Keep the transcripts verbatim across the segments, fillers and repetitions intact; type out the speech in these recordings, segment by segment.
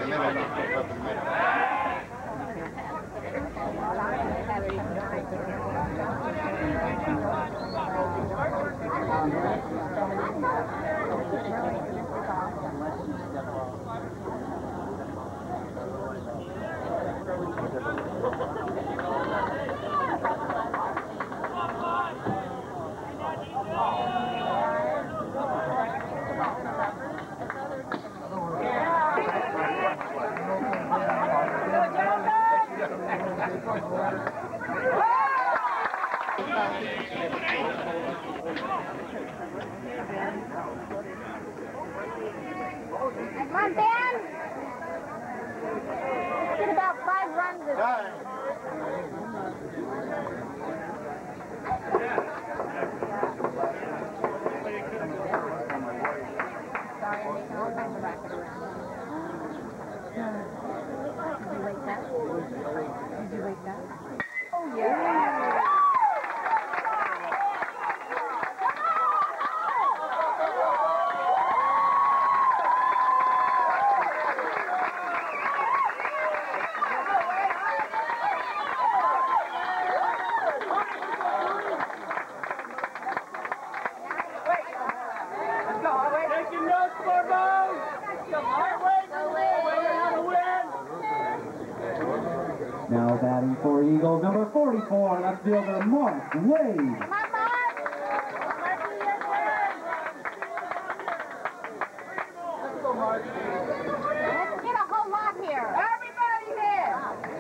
Come on, Ben! Get about five runs this time. Sorry, I'm making all kinds of racket around. Did you wake that? Did you wake that? Oh, yeah. Now batting for Eagles, number forty-four, left fielder Mark Wade. Come on, Mark! Let's go, Mark. Let's get a whole lot here. Everybody here!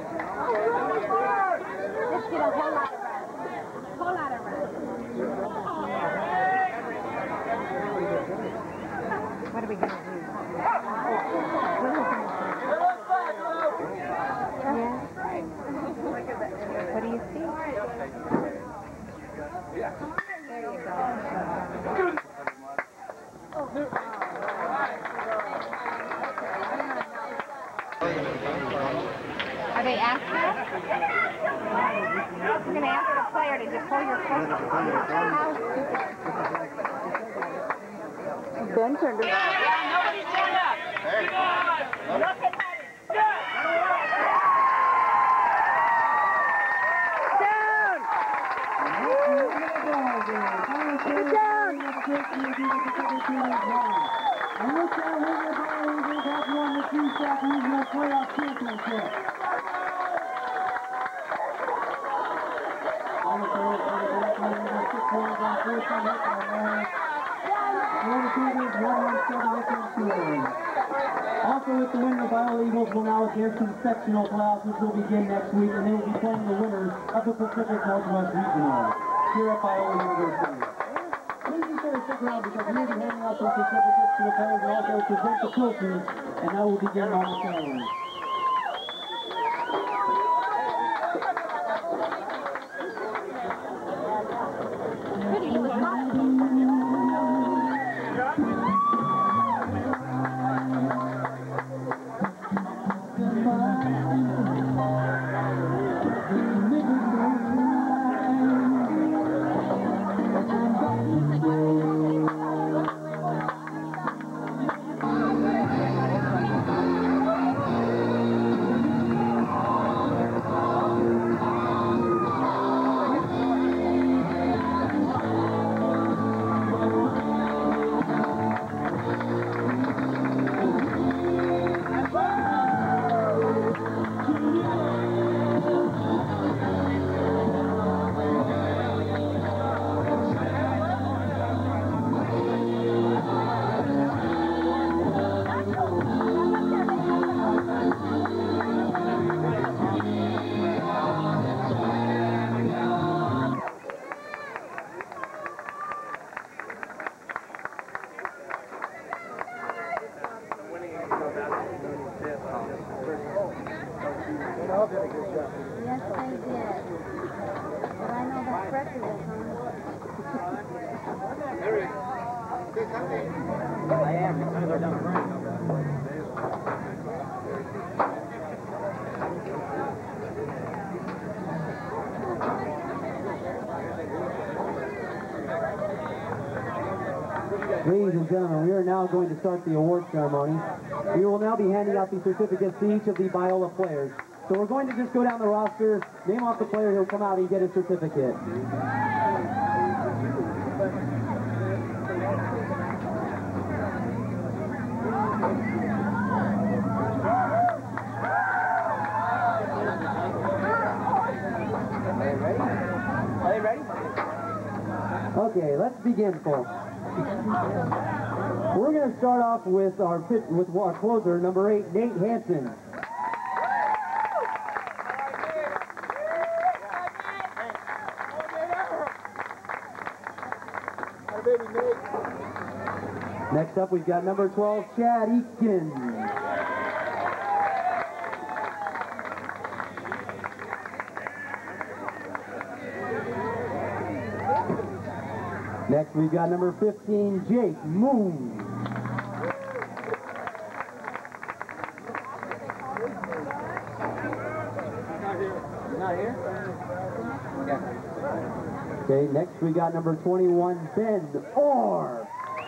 Let's get a whole lot of runs. Whole lot of runs. What are we going to do? Yeah. What do you see? There you go. Are they asking us? We're going to ask the player to just hold your foot. Ben turned around. Yeah, nobody stand up. Hey. Look at that. Get down! And look how River Ball Eagles have won the two sack regional playoff championship. Also with the winner, Biola Eagles will now advance to the sectional playoffs, which will begin next week, and they will be playing the winners of the Pacific Northwest Regional here at Biola University. Please be sure to stick around because we will be handing out those certificates to the players and also present the trophies, and that will begin momentarily. Yes, they did. But I know that pressure will come. I am. As soon as I'm done running. Ladies and gentlemen, we are now going to start the award ceremony. We will now be handing out the certificates to each of the Biola players. So we're going to just go down the roster, name off the player who'll come out and get a certificate. Are they ready? Okay, let's begin, folks. We're going to start off with our pit, with our closer, number eight, Nate Hansen. Next up, we've got number twelve, Chad Eakin. Next, we've got number fifteen, Jake Moon. Not here? Okay, next we got number twenty-one, Ben Orr.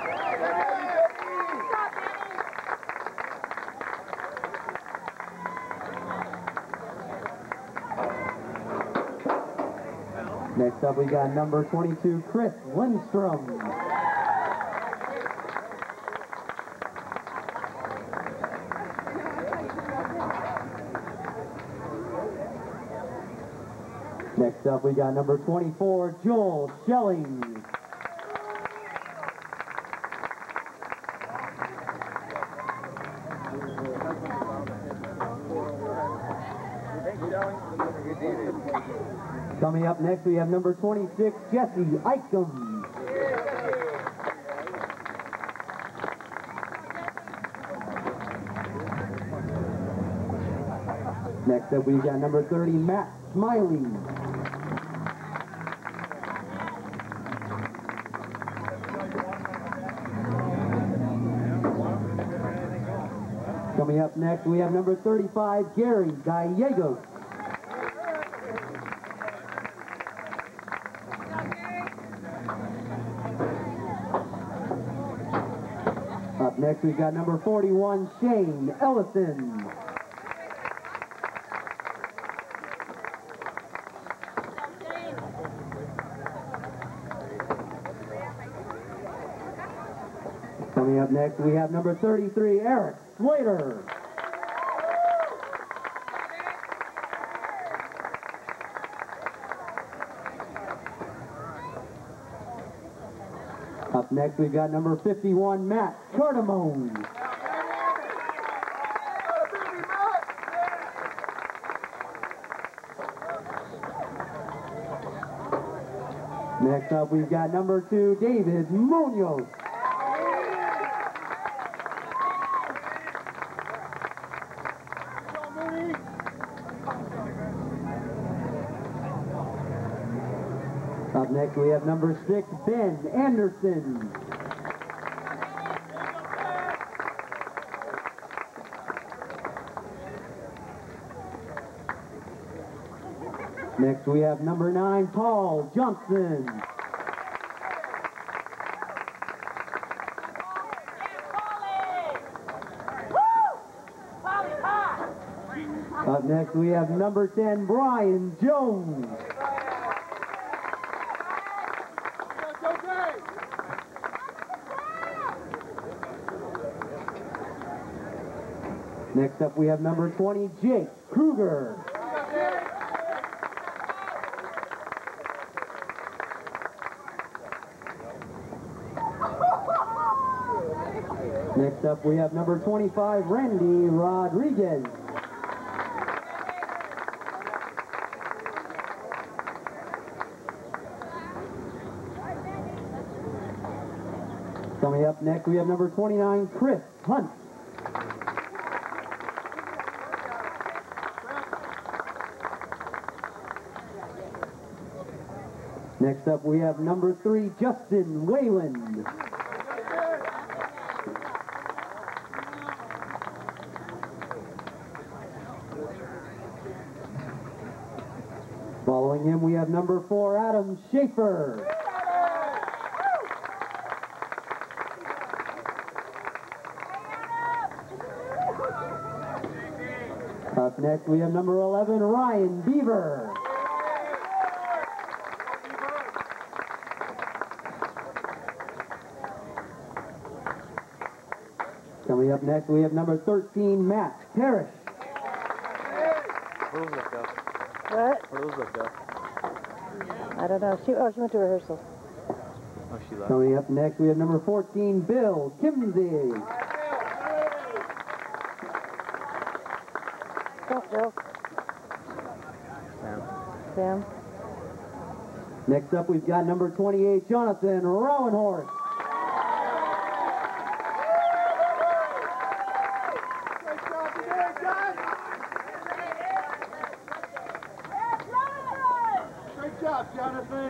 Next up we got number twenty-two, Chris Lindstrom. Next up we got number twenty-four, Joel Schelling. Coming up next, we have number twenty-six, Jesse Eicham. Next up, we got number thirty, Matt Smiley. Coming up next, we have number thirty-five, Gary Gallegos. Up next, we've got number forty-one, Shane Ellison. Coming up next, we have number thirty-three, Eric Slater. Up next, we've got number fifty-one, Matt Cardamone. Next up, we've got number two, David Munoz. Up next, we have number six, Ben Anderson. Next, we have number nine, Paul Johnson. Up next, we have number ten, Brian Jones. Next up, we have number twenty, Jake Kruger. Next up, we have number twenty-five, Randy Rodriguez. Coming up next, we have number twenty-nine, Chris Hunt. Next up, we have number three, Justin Wayland. Following him, we have number four, Adam Schaefer. Up next, we have number eleven, Ryan Beaver. Coming up next, we have number thirteen, Matt Parrish. Where was that go? What? Where was that go? I don't know. She, oh, she went to rehearsal. Oh, she left. Coming up next, we have number fourteen, Bill Kimsey. Go, Bill. Sam. Sam. Next up, we've got number twenty-eight, Jonathan Rowenhorst. Great job, Jonathan.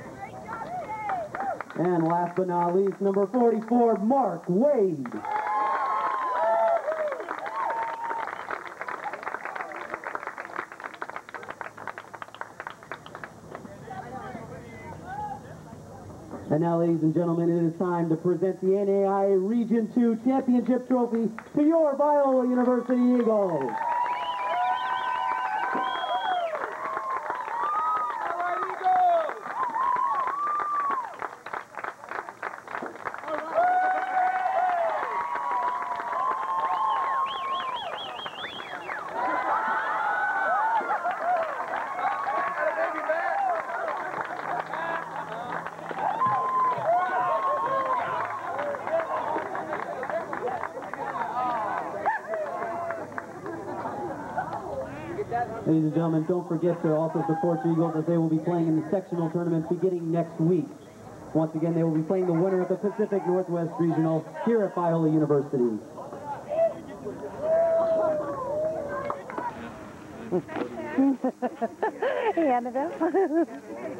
And last but not least, number forty-four, Mark Wade. And now, ladies and gentlemen, it is time to present the N A I A Region two Championship Trophy to your Biola University Eagles. Ladies and gentlemen, don't forget to also support your Eagles as they will be playing in the sectional tournament beginning next week. Once again, they will be playing the winner of the Pacific Northwest Regional here at Biola University. Hey, Annabelle.